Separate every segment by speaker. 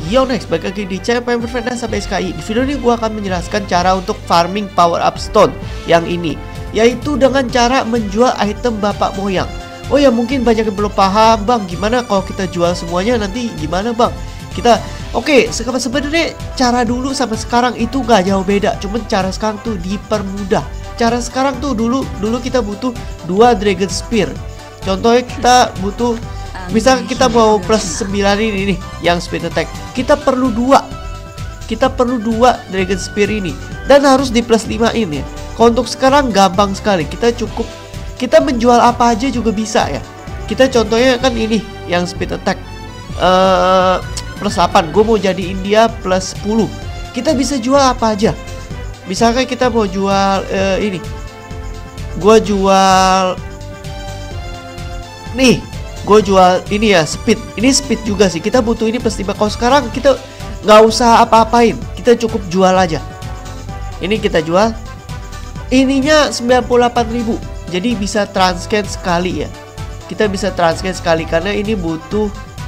Speaker 1: Yo next, balik lagi di channel Pemain Perfect dan sampai SKI. Di video ini gue akan menjelaskan cara untuk farming power up stone yang ini, yaitu dengan cara menjual item bapak moyang. Oh ya, mungkin banyak yang belum paham, bang, gimana kalau kita jual semuanya nanti gimana bang? Oke, sebenarnya cara dulu sama sekarang itu gak jauh beda, cuman cara sekarang tuh dipermudah. Cara sekarang tuh dulu kita butuh 2 dragon spear. Contohnya kita butuh, misal kita mau plus 9 ini nih yang speed attack, kita perlu 2 dragon spear ini, dan harus di plus 5 ini ya. Kalau untuk sekarang gampang sekali, kita menjual apa aja juga bisa ya. Kita contohnya kan ini yang speed attack plus 8, gue mau jadiin dia plus 10. Kita bisa jual apa aja. Misalkan kita mau jual ini, gue jual nih, gue jual ini ya, speed. Ini speed juga sih, kita butuh ini plus 5. Kalau sekarang kita nggak usah apa-apain, kita cukup jual aja. Ini kita jual, ininya 98.000, jadi bisa transcan sekali ya. Kita bisa transcan sekali karena ini butuh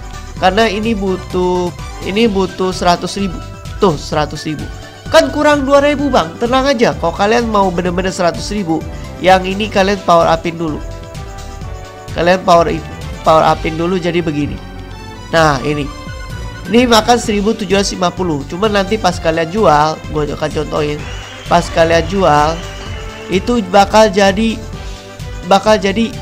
Speaker 1: 100.000. Tuh 100.000 kan kurang 2.000 bang. Tenang aja, kalau kalian mau bener-bener 100.000, yang ini kalian power upin dulu. Kalian power upin dulu jadi begini. Nah ini makan 1750. Cuman nanti pas kalian jual, gue akan contohin. Pas kalian jual itu bakal jadi 100.000.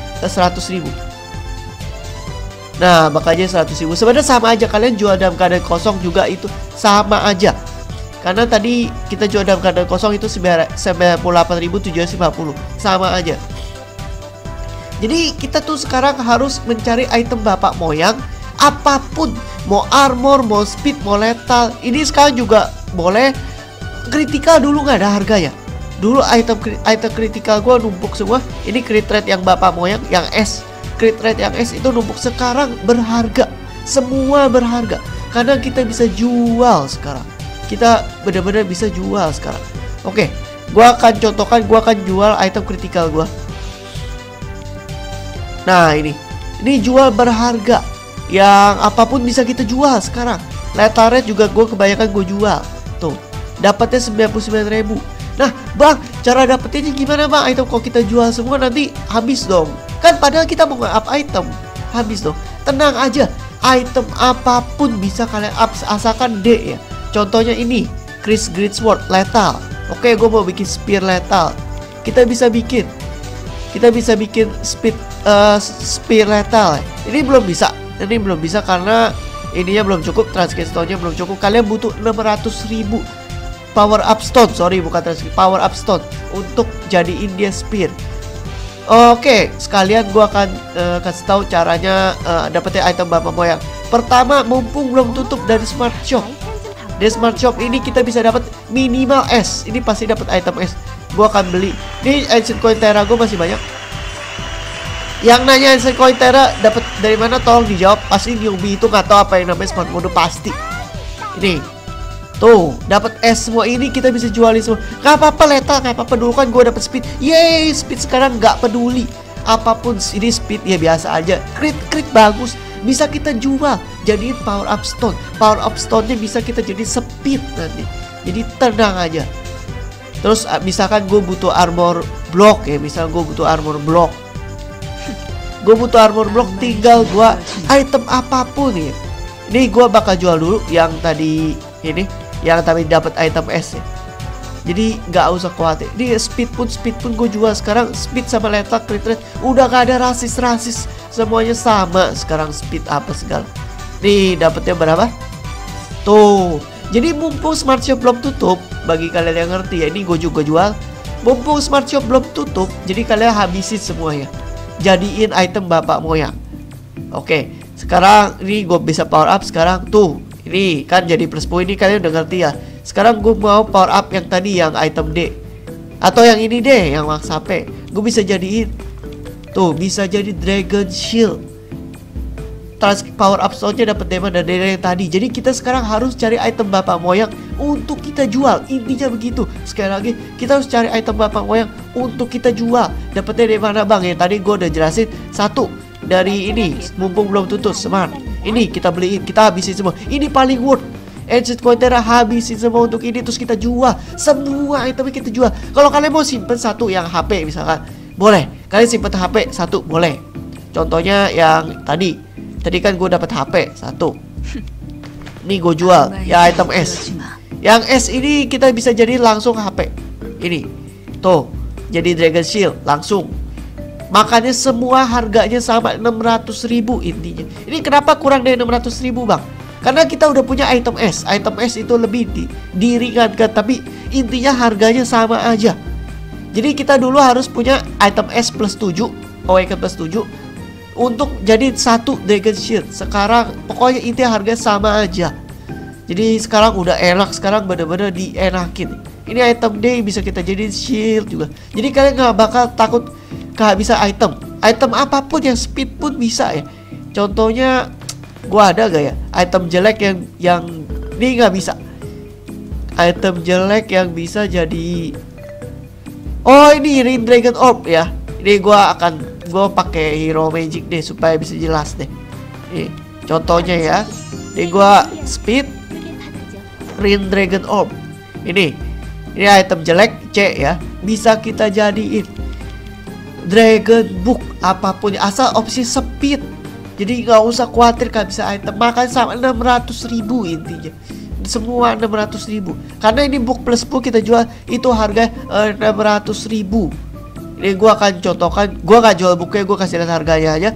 Speaker 1: Nah bakal jadi 100.000. Sebenarnya sama aja, kalian jual dalam keadaan kosong juga itu sama aja. Karena tadi kita jual dalam keadaan kosong itu 98.750, sama aja. Jadi kita tuh sekarang harus mencari item bapak moyang apapun, mau armor, mau speed, mau lethal. Ini sekarang juga boleh. Critical dulu nggak ada harganya. Dulu item critical gue numpuk semua. Ini crit rate yang bapak moyang, yang S, crit rate yang S itu numpuk. Sekarang berharga, semua berharga karena kita bisa jual sekarang. Kita benar-benar bisa jual sekarang. Oke, gue akan contohkan, gue akan jual item critical gue. Nah ini jual berharga, yang apapun bisa kita jual sekarang. Lethal rate juga gue kebanyakan gue jual. Tuh dapatnya 99.000. Nah bang, cara dapetnya gimana bang? Item kalau kita jual semua nanti habis dong. Kan padahal kita mau nge-up item, habis dong. Tenang aja, item apapun bisa kalian up asalkan D ya. Contohnya ini Chris Greatsword lethal. Oke, gue mau bikin spear lethal. Kita bisa bikin spear lethal. Ini belum bisa karena ininya belum cukup, transcan stone-nya belum cukup. Kalian butuh 600.000 power up stone, power up stone untuk jadiin dia spear. Oke, sekalian gua akan kasih tahu caranya dapetin item bapak moyang. Pertama, mumpung belum tutup dari smart shop. Di smart shop ini kita bisa dapat minimal S. Ini pasti dapat item S. Gua akan beli. Ini ancient coin Terra gue masih banyak. Yang nanya ancient coin Terra dapat dari mana, tolong dijawab. Pasti newbie itu nggak tahu apa yang namanya smart mode pasti. Ini tuh dapat S semua, ini kita bisa jualin semua. Gak apa-apa lethal, gak apa-apa. Dulu kan gue dapat speed. Yeay, speed sekarang nggak peduli. Apapun ini speed ya biasa aja. Crit bagus, bisa kita jual jadiin power up stone. Power up stone-nya bisa kita jadi speed nanti. Jadi tenang aja. Terus misalkan gue butuh armor block ya, gue butuh armor block, tinggal gue item apapun ya. Ini gue bakal jual dulu yang tadi ini, yang tadi dapat item S ya. Jadi nggak usah khawatir. Ini speed pun gue jual sekarang. Speed sama lethal, crit rate udah gak ada rasis, semuanya sama sekarang. Speed apa segala. Nih dapetnya berapa? Tuh. Jadi mumpung smart shop belum tutup, bagi kalian yang ngerti ya, ini gue juga jual. Mumpung smart shop belum tutup, jadi kalian habisin semuanya, jadiin item bapak moyang. Oke, sekarang ini gue bisa power up sekarang. Tuh, ini kan jadi plus point, ini kalian udah ngerti ya. Sekarang gue mau power up yang tadi, yang item D, atau yang ini deh, yang max HP. Gue bisa jadiin, tuh bisa jadi dragon shield. Power up stone-nya dapat damage dari yang tadi. Jadi kita sekarang harus cari item bapak moyang untuk kita jual. Intinya begitu. Sekali lagi, kita harus cari item bapak moyang untuk kita jual. Dapatnya dari mana bang? Ya tadi gue udah jelasin. Satu, dari ini, mumpung belum tutup smart. Ini kita beliin, kita habisin semua. Ini paling worth. Ancient Cointera habisin semua untuk ini, terus kita jual semua itemnya, kita jual. Kalau kalian mau simpen satu yang HP misalkan, boleh. Kalian simpen HP satu boleh. Contohnya yang tadi kan gue dapat HP satu. Ini gue jual ya item S. Yang S ini kita bisa jadi langsung HP. Ini tuh jadi Dragon Shield langsung. Makanya semua harganya sama 600.000 intinya. Ini kenapa kurang dari 600.000 bang? Karena kita udah punya item S. Item S itu lebih diringankan, tapi intinya harganya sama aja. Jadi kita dulu harus punya item S plus 7, Awaken plus 7 untuk jadi satu Dragon Shield. Sekarang pokoknya intinya harga sama aja. Jadi sekarang udah enak, sekarang bener-bener dienakin. Ini item D bisa kita jadi shield juga. Jadi kalian nggak bakal takut kehabisan item. Item apapun yang speed pun bisa ya. Contohnya gua ada gak ya item jelek yang ini nggak bisa. Item jelek yang bisa jadi, oh ini Ring Dragon Orb ya. Ini gua pakai Hero Magic deh supaya bisa jelas deh. Ini contohnya ya. Ini gua speed Ring Dragon Orb. Ini item jelek C ya. Bisa kita jadiin Dragon Book apapun asal opsi speed. Jadi nggak usah khawatir kan bisa item. Makanya sama 600.000 intinya. Semua 600.000. Karena ini book plus book kita jual itu harga 600.000. Ini gua akan contohkan. Gua nggak jual booknya, gua kasih lihat harganya aja.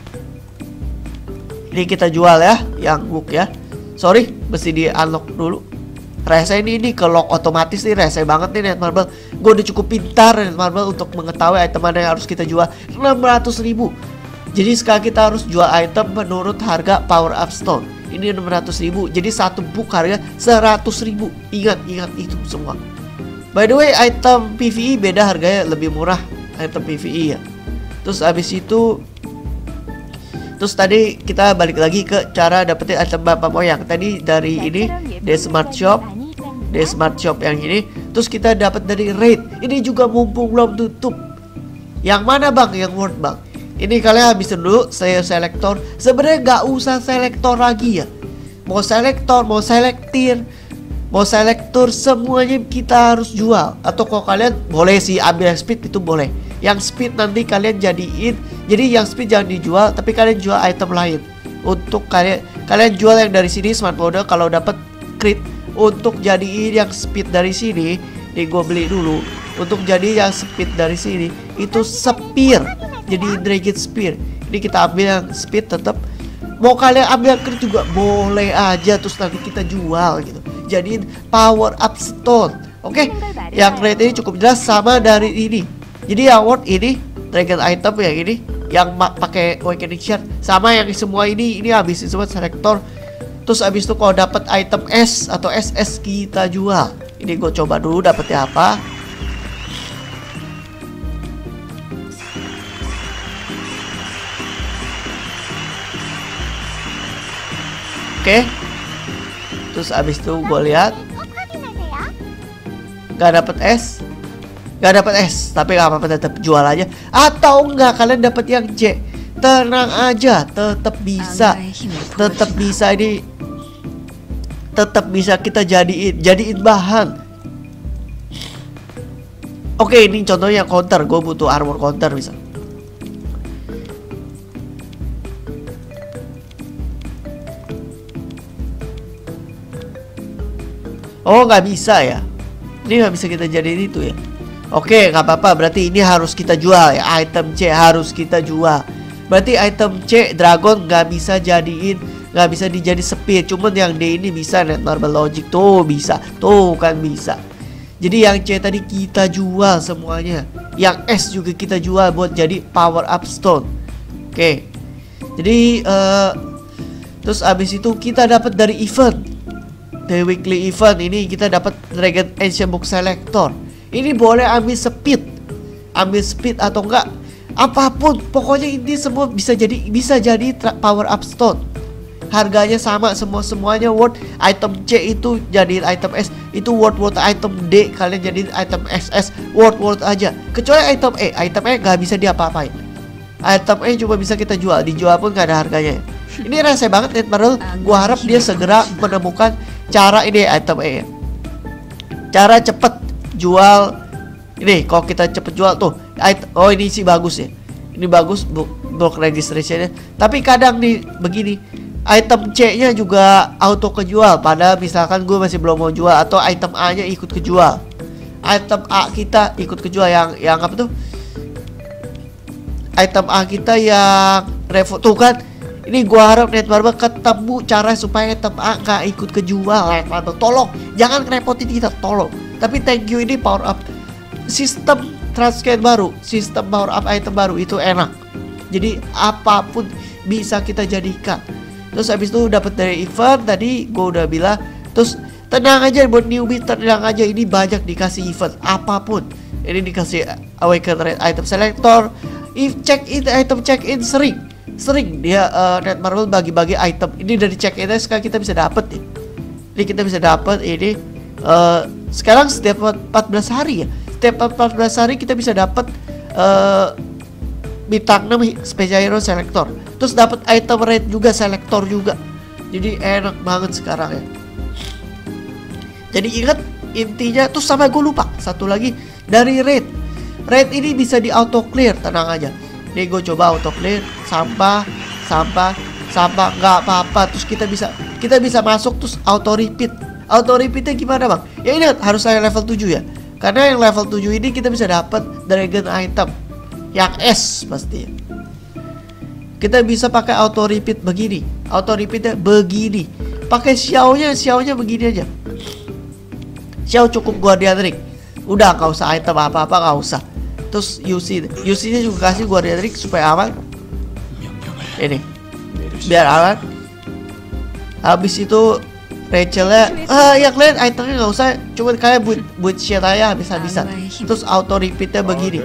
Speaker 1: Ini kita jual ya, yang book ya. Sorry, mesti di unlock dulu. Rese ini ke lock otomatis nih, rese banget nih Netmarble. Gue udah cukup pintar Netmarble untuk mengetahui item mana yang harus kita jual. 600.000. Jadi sekarang kita harus jual item menurut harga power up stone. Ini 600.000. Jadi satu book harga 100.000. Ingat itu semua. By the way, item PvE beda harganya, lebih murah item PvE ya. Terus abis itu, terus tadi kita balik lagi ke cara dapetin item bapak moyang. Tadi dari ini The Smart Shop yang ini. Terus kita dapat dari raid. Ini juga mumpung belum tutup. Yang mana bang? Yang world bang. Ini kalian habisin dulu. Saya selektor. Sebenarnya nggak usah selektor lagi ya. Mau selektor, mau selektir, mau selektor, semuanya kita harus jual. Atau kalau kalian boleh sih ambil speed, itu boleh. Yang speed nanti kalian jadiin. Jadi yang speed jangan dijual, tapi kalian jual item lain. Untuk kalian jual yang dari sini smart model kalau dapat crit. Untuk jadiin yang speed dari sini, nih gue beli dulu. Untuk jadi yang speed dari sini itu spear. Jadi Dragon Spear. Ini kita ambil yang speed tetap. Mau kalian ambil crit juga boleh aja, terus nanti kita jual gitu. Jadiin power up stone. Oke. Yang rate ini cukup jelas sama dari ini. Jadi yang worth ini dragon item yang ini, yang pakai awakening shard, sama yang semua ini habisin semua selektor. Terus abis itu kalau dapat item S atau SS kita jual. Ini gue coba dulu dapetnya apa. Oke. Terus abis itu gue lihat gak dapet S. Gak dapet S, tapi gak apa-apa, tetap jual aja. Atau enggak kalian dapat yang C, tenang aja, tetap bisa ini, tetap bisa kita jadiin bahan. Oke, ini contohnya counter. Gue butuh armor counter bisa. Oh nggak bisa ya. Ini nggak bisa kita jadiin itu ya. Oke, nggak apa-apa. Berarti ini harus kita jual ya. Item C harus kita jual. Berarti item C dragon nggak bisa jadiin, nggak bisa dijadi speed. Cuman yang D ini bisa, Netmarble Logic tuh bisa. Tuh kan bisa. Jadi yang C tadi kita jual semuanya. Yang S juga kita jual buat jadi power up stone. Oke. Jadi terus abis itu kita dapat dari event. The weekly event ini kita dapat Dragon Ancient Book Selector. Ini boleh ambil speed atau enggak apapun. Pokoknya ini semua bisa jadi power up stone. Harganya sama semuanya worth. Item C itu jadiin item S, itu worth item D kalian jadiin item SS, worth aja. Kecuali item E nggak bisa diapa-apain. Item E cuma bisa kita jual, dijual pun nggak ada harganya. Ini rese banget Netmarble. Gua harap dia segera menemukan cara ini item E. Cara cepet jual ini, kalau kita cepet jual tuh oh ini sih bagus ya, ini bagus block registrationnya. Tapi kadang nih begini, item C nya juga auto kejual, padahal misalkan gue masih belum mau jual, atau item A nya ikut kejual, item A kita ikut kejual, yang apa tuh, item A kita yang revo tuh kan. Ini gua harap Netmarble ketemu cara supaya item A nggak ikut kejual. Netmarble tolong jangan repotin kita, tolong. Tapi thank you, ini power up sistem transcan baru, sistem power up item baru itu enak. Jadi apapun bisa kita jadikan. Terus habis itu dapat dari event tadi gua udah bilang. Terus tenang aja buat newbie, tenang aja, ini banyak dikasih event apapun. Ini dikasih awaken red item selector. If check in item check in sering dia Netmarble bagi-bagi item. Ini dari check in sekarang kita bisa dapat nih. Ini kita bisa dapat ini sekarang setiap 14 hari ya. Setiap 14 hari kita bisa dapat bintang 6 special hero selector. Terus dapat item red juga, selector juga. Jadi enak banget sekarang ya. Jadi ingat intinya tuh, sama gue lupa satu lagi dari red. Red ini bisa di auto clear, tenang aja. Nih gue coba auto clear, sampah nggak apa-apa. Terus kita bisa masuk terus auto repeat. Auto repeatnya gimana bang? Ya ini harus saya level 7 ya. Karena yang level 7 ini kita bisa dapat dragon item yang S pasti. Kita bisa pakai auto repeat begini. Auto repeatnya begini. Pakai Xiao-nya begini aja. Xiao cukup Guardian Ring. Udah nggak usah item apa-apa, nggak usah. Terus UC-nya juga kasih Guardian Ring supaya aman. Ini biar aman. Habis itu Rachelnya ya kalian itemnya nggak usah, cuma kayak buat share aja habis-habisan. Terus auto repeatnya begini.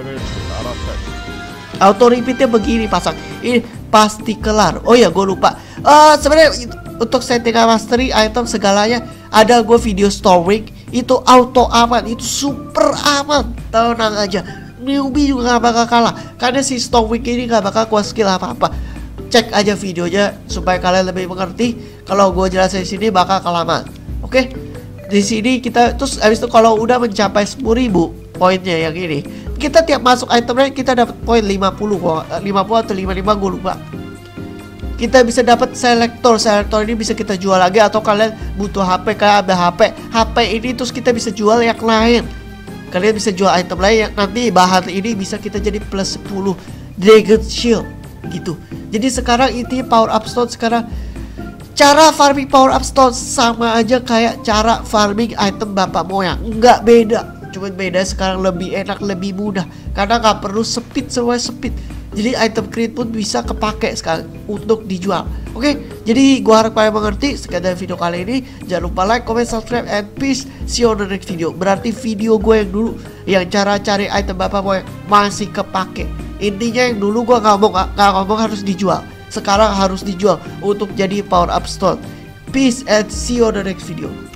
Speaker 1: Auto repeatnya begini pasang. Ini pasti kelar. Oh ya gue lupa. Sebenarnya untuk settingan mastery item segalanya ada gue video story. Itu auto aman, itu super aman. Tenang aja. Newbie juga gak bakal kalah, karena si Stonewick ini gak bakal kuat skill apa-apa. Cek aja videonya supaya kalian lebih mengerti. Kalau gue jelasin di sini bakal kelamaan. Oke? Di sini kita terus habis itu kalau udah mencapai 10.000 poinnya yang ini, kita tiap masuk itemnya kita dapat poin 50 atau 55 gue lupa. Kita bisa dapat selector ini bisa kita jual lagi, atau kalian butuh HP kayak ada HP ini terus kita bisa jual yang lain. Kalian bisa jual item lain yang nanti bahan ini bisa kita jadi plus 10 Dragon Shield gitu. Jadi sekarang intinya power up stone sekarang, cara farming power up stone sama aja kayak cara farming item bapak moyang, nggak beda. Cuma beda sekarang lebih enak, lebih mudah, karena nggak perlu speed semua speed. Jadi item crate pun bisa kepake sekarang untuk dijual. Oke, jadi gua harap kalian mengerti. Sekian dari video kali ini. Jangan lupa like, comment, subscribe, and peace. See you on the next video. Berarti video gue yang dulu, yang cara cari item bapak boy masih kepake. Intinya yang dulu gua nggak ngomong harus dijual. Sekarang harus dijual untuk jadi power up stone. Peace and see you on the next video.